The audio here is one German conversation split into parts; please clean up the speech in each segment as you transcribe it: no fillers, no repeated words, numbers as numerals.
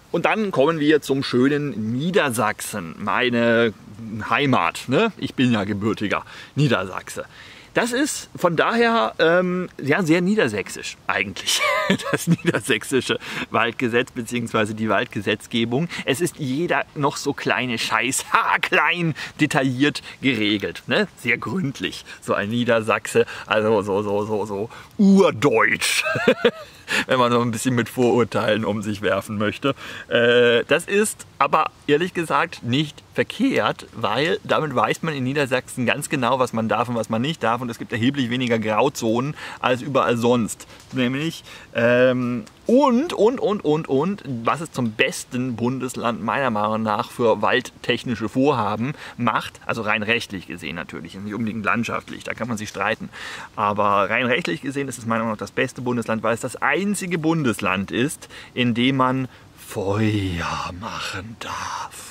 Und dann kommen wir zum schönen Niedersachsen, meine Heimat. Ne? Ich bin ja gebürtiger Niedersachse. Das ist von daher ja, sehr niedersächsisch eigentlich, das niedersächsische Waldgesetz bzw. die Waldgesetzgebung. Es ist jeder noch so kleine Scheiß haarklein detailliert geregelt. Ne? Sehr gründlich, so ein Niedersachse, also so urdeutsch. Wenn man noch ein bisschen mit Vorurteilen um sich werfen möchte. Das ist aber ehrlich gesagt nicht verkehrt, weil damit weiß man in Niedersachsen ganz genau, was man darf und was man nicht darf. Und es gibt erheblich weniger Grauzonen als überall sonst. Nämlich was es zum besten Bundesland meiner Meinung nach für waldtechnische Vorhaben macht, also rein rechtlich gesehen natürlich, nicht unbedingt landschaftlich, da kann man sich streiten, aber rein rechtlich gesehen ist es meiner Meinung nach das beste Bundesland, weil es das einzige Bundesland ist, in dem man Feuer machen darf.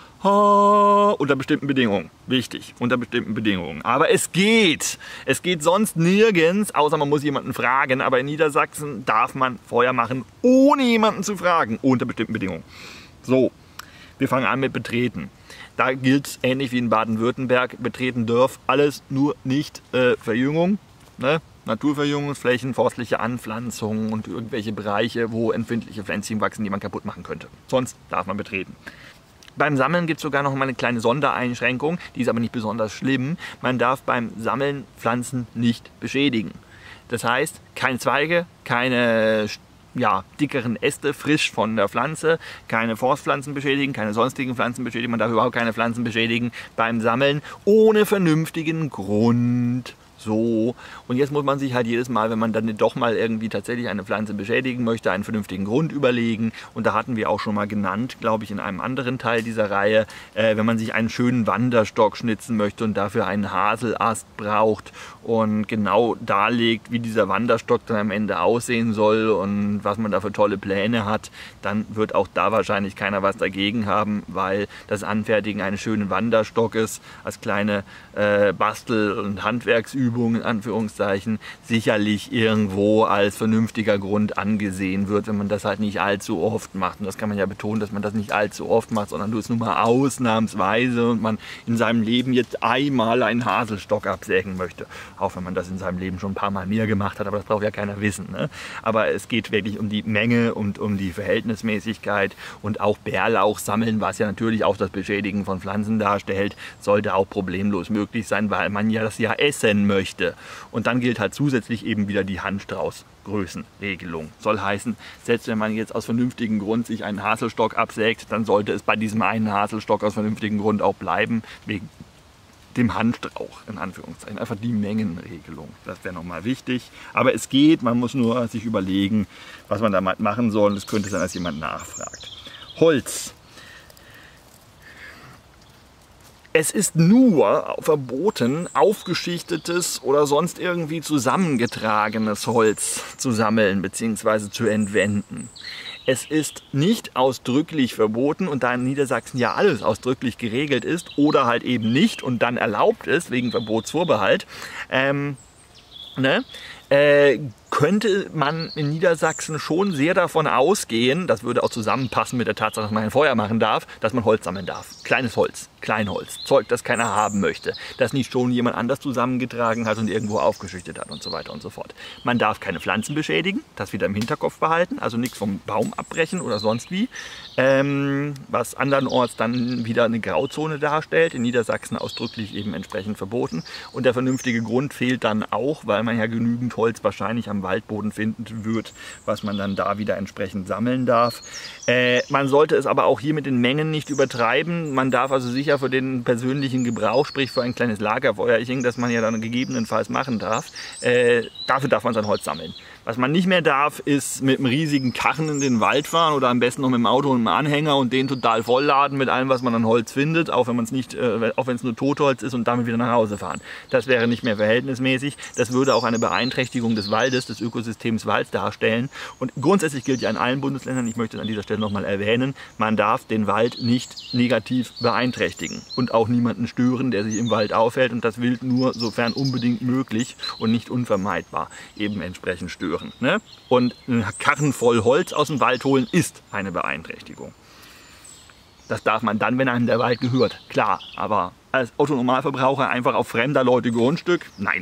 Unter bestimmten Bedingungen. Wichtig, unter bestimmten Bedingungen. Aber es geht. Es geht sonst nirgends, außer man muss jemanden fragen. Aber in Niedersachsen darf man Feuer machen, ohne jemanden zu fragen. Unter bestimmten Bedingungen. So, wir fangen an mit Betreten. Da gilt es ähnlich wie in Baden-Württemberg. Betreten darf alles, nur nicht Verjüngung. Ne? Naturverjüngungsflächen, forstliche Anpflanzungen und irgendwelche Bereiche, wo empfindliche Pflänzchen wachsen, die man kaputt machen könnte. Sonst darf man betreten. Beim Sammeln gibt es sogar noch mal eine kleine Sondereinschränkung, die ist aber nicht besonders schlimm. Man darf beim Sammeln Pflanzen nicht beschädigen. Das heißt, keine Zweige, keine dickeren Äste frisch von der Pflanze, keine Forstpflanzen beschädigen, keine sonstigen Pflanzen beschädigen. Man darf überhaupt keine Pflanzen beschädigen beim Sammeln ohne vernünftigen Grund. So, und jetzt muss man sich halt jedes Mal, wenn man dann doch mal irgendwie tatsächlich eine Pflanze beschädigen möchte, einen vernünftigen Grund überlegen. Und da hatten wir auch schon mal genannt, glaube ich, in einem anderen Teil dieser Reihe, wenn man sich einen schönen Wanderstock schnitzen möchte und dafür einen Haselast braucht und genau darlegt, wie dieser Wanderstock dann am Ende aussehen soll und was man da für tolle Pläne hat, dann wird auch da wahrscheinlich keiner was dagegen haben, weil das Anfertigen eines schönen Wanderstockes als kleine Bastel- und Handwerksübung in Anführungszeichen sicherlich irgendwo als vernünftiger Grund angesehen wird, wenn man das halt nicht allzu oft macht. Und das kann man ja betonen, dass man das nicht allzu oft macht, sondern nur es nur mal ausnahmsweise und man in seinem Leben jetzt einmal einen Haselstock absägen möchte. Auch wenn man das in seinem Leben schon ein paar Mal mehr gemacht hat, aber das braucht ja keiner wissen. Ne? Aber es geht wirklich um die Menge und um die Verhältnismäßigkeit und auch Bärlauch sammeln, was ja natürlich auch das Beschädigen von Pflanzen darstellt, sollte auch problemlos möglich sein, weil man ja das ja essen möchte. Und dann gilt halt zusätzlich eben wieder die Handstraußgrößenregelung. Soll heißen, selbst wenn man jetzt aus vernünftigem Grund sich einen Haselstock absägt, dann sollte es bei diesem einen Haselstock aus vernünftigem Grund auch bleiben, wegen dem Handstrauch, in Anführungszeichen. Einfach die Mengenregelung. Das wäre nochmal wichtig. Aber es geht, man muss nur sich überlegen, was man damit machen soll. Und es könnte sein, dass jemand nachfragt. Holz. Es ist nur verboten, aufgeschichtetes oder sonst irgendwie zusammengetragenes Holz zu sammeln bzw. zu entwenden. Es ist nicht ausdrücklich verboten, und da in Niedersachsen ja alles ausdrücklich geregelt ist oder halt eben nicht und dann erlaubt ist wegen Verbotsvorbehalt, könnte man in Niedersachsen schon sehr davon ausgehen, das würde auch zusammenpassen mit der Tatsache, dass man ein Feuer machen darf, dass man Holz sammeln darf. Kleines Holz, Kleinholz, Zeug, das keiner haben möchte, das nicht schon jemand anders zusammengetragen hat und irgendwo aufgeschichtet hat und so weiter und so fort. Man darf keine Pflanzen beschädigen, das wieder im Hinterkopf behalten, also nichts vom Baum abbrechen oder sonst wie, was andernorts dann wieder eine Grauzone darstellt, in Niedersachsen ausdrücklich eben entsprechend verboten. Und der vernünftige Grund fehlt dann auch, weil man ja genügend Holz wahrscheinlich am Waldboden finden wird, was man dann da wieder entsprechend sammeln darf. Man sollte es aber auch hier mit den Mengen nicht übertreiben. Man darf also sicher für den persönlichen Gebrauch, sprich für ein kleines Lagerfeuerchen, das man ja dann gegebenenfalls machen darf, dafür darf man sein Holz sammeln. Was man nicht mehr darf, ist mit einem riesigen Karren in den Wald fahren oder am besten noch mit dem Auto und einem Anhänger und den total vollladen mit allem, was man an Holz findet, auch wenn es nur Totholz ist, und damit wieder nach Hause fahren. Das wäre nicht mehr verhältnismäßig. Das würde auch eine Beeinträchtigung des Waldes, des Ökosystems Wald darstellen. Und grundsätzlich gilt ja in allen Bundesländern, ich möchte es an dieser Stelle nochmal erwähnen, man darf den Wald nicht negativ beeinträchtigen und auch niemanden stören, der sich im Wald aufhält, und das Wild nur, sofern unbedingt möglich und nicht unvermeidbar, eben entsprechend stören. hören. Ne? Und ein Karren voll Holz aus dem Wald holen ist eine Beeinträchtigung. Das darf man dann, wenn einem der Wald gehört, klar. Aber als Autonormalverbraucher einfach auf fremder Leute Grundstück, nein.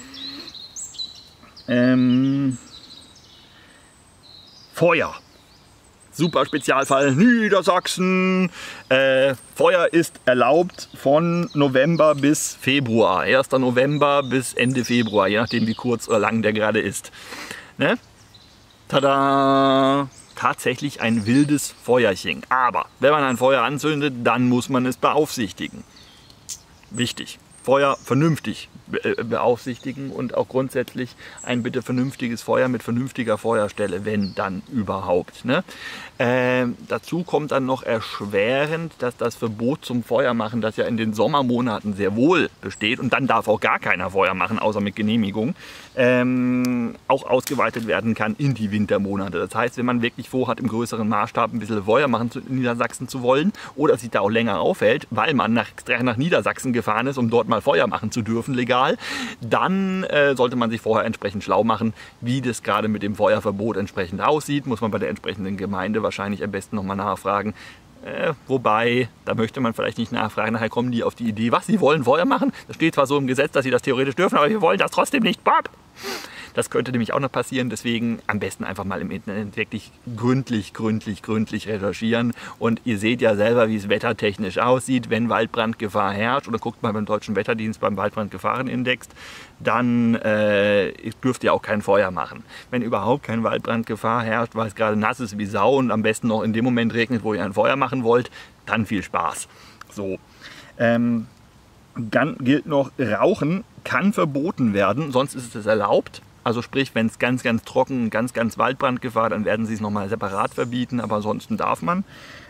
Feuer. Super Spezialfall Niedersachsen. Feuer ist erlaubt von November bis Februar. 1. November bis Ende Februar, je nachdem wie kurz oder lang der gerade ist. Ne? Tada! Tatsächlich ein wildes Feuerchen. Aber wenn man ein Feuer anzündet, dann muss man es beaufsichtigen. Wichtig. Feuer vernünftig beaufsichtigen und auch grundsätzlich ein bitte vernünftiges Feuer mit vernünftiger Feuerstelle, wenn dann überhaupt. Ne? Dazu kommt dann noch erschwerend, dass das Verbot zum Feuermachen, das ja in den Sommermonaten sehr wohl besteht, und dann darf auch gar keiner Feuer machen, außer mit Genehmigung, auch ausgeweitet werden kann in die Wintermonate. Das heißt, wenn man wirklich vorhat, im größeren Maßstab ein bisschen Feuer machen in Niedersachsen zu wollen oder sich da auch länger aufhält, weil man nach Niedersachsen gefahren ist, um dort mal Feuer machen zu dürfen, legal, dann sollte man sich vorher entsprechend schlau machen, wie das gerade mit dem Feuerverbot entsprechend aussieht. Muss man bei der entsprechenden Gemeinde wahrscheinlich am besten nochmal nachfragen. Wobei, da möchte man vielleicht nicht nachfragen, nachher kommen die auf die Idee, was, sie wollen Feuer machen? Das steht zwar so im Gesetz, dass sie das theoretisch dürfen, aber wir wollen das trotzdem nicht. Bob! Das könnte nämlich auch noch passieren, deswegen am besten einfach mal im Internet wirklich gründlich recherchieren. Und ihr seht ja selber, wie es wettertechnisch aussieht, wenn Waldbrandgefahr herrscht, oder guckt mal beim Deutschen Wetterdienst beim Waldbrandgefahrenindex, dann dürft ihr auch kein Feuer machen. Wenn überhaupt keine Waldbrandgefahr herrscht, weil es gerade nass ist wie Sau und am besten noch in dem Moment regnet, wo ihr ein Feuer machen wollt, dann viel Spaß. So. Dann gilt noch, Rauchen kann verboten werden, sonst ist es erlaubt. Also sprich, wenn es ganz trocken, ganz Waldbrandgefahr, dann werden sie es nochmal separat verbieten, aber ansonsten darf man.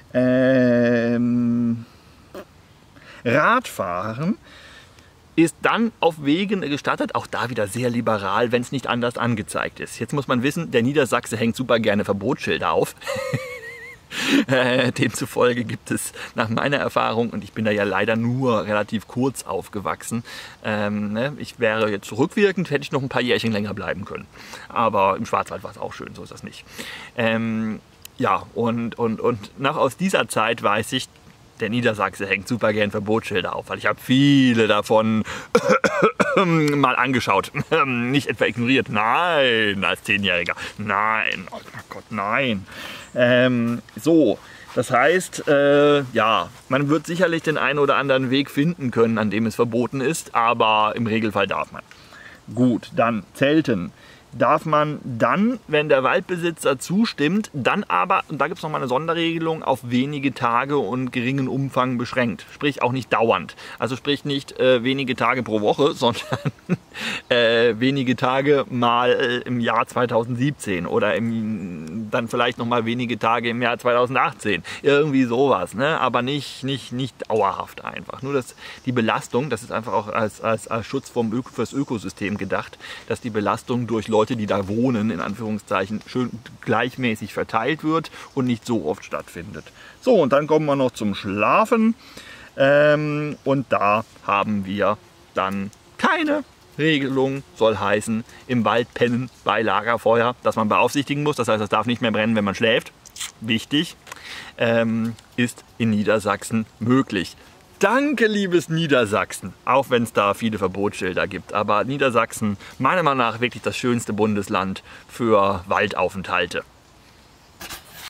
Radfahren ist dann auf Wegen gestattet, auch da wieder sehr liberal, wenn es nicht anders angezeigt ist. Jetzt muss man wissen, der Niedersachse hängt super gerne Verbotsschilder auf. Demzufolge gibt es nach meiner Erfahrung, und ich bin da ja leider nur relativ kurz aufgewachsen, ich wäre jetzt rückwirkend, hätte ich noch ein paar Jährchen länger bleiben können. Aber im Schwarzwald war es auch schön, so ist das nicht. Ja, und nach aus dieser Zeit weiß ich, der Niedersachse hängt super gern Verbotsschilder auf, weil ich habe viele davon mal angeschaut. Nicht etwa ignoriert, nein, als 10-Jähriger, nein, oh Gott, nein. So, das heißt, ja, man wird sicherlich den einen oder anderen Weg finden können, an dem es verboten ist, aber im Regelfall darf man. Gut, dann Zelten. Darf man dann, wenn der Waldbesitzer zustimmt, dann aber, und da gibt es nochmal eine Sonderregelung, auf wenige Tage und geringen Umfang beschränkt. Sprich auch nicht dauernd. Also sprich nicht wenige Tage pro Woche, sondern wenige Tage mal im Jahr 2017 oder dann vielleicht nochmal wenige Tage im Jahr 2018. Irgendwie sowas, ne? Aber nicht dauerhaft einfach. Nur dass die Belastung, das ist einfach auch als Schutz fürs Ökosystem gedacht, dass die Belastung durch Leute, die da wohnen, in Anführungszeichen, schön gleichmäßig verteilt wird und nicht so oft stattfindet. So, und dann kommen wir noch zum Schlafen. Und da haben wir dann keine Regelung, soll heißen, im Wald pennen bei Lagerfeuer, das man beaufsichtigen muss. Das heißt, es darf nicht mehr brennen, wenn man schläft. Wichtig, ist in Niedersachsen möglich. Danke, liebes Niedersachsen, auch wenn es da viele Verbotsschilder gibt. Aber Niedersachsen, meiner Meinung nach, wirklich das schönste Bundesland für Waldaufenthalte.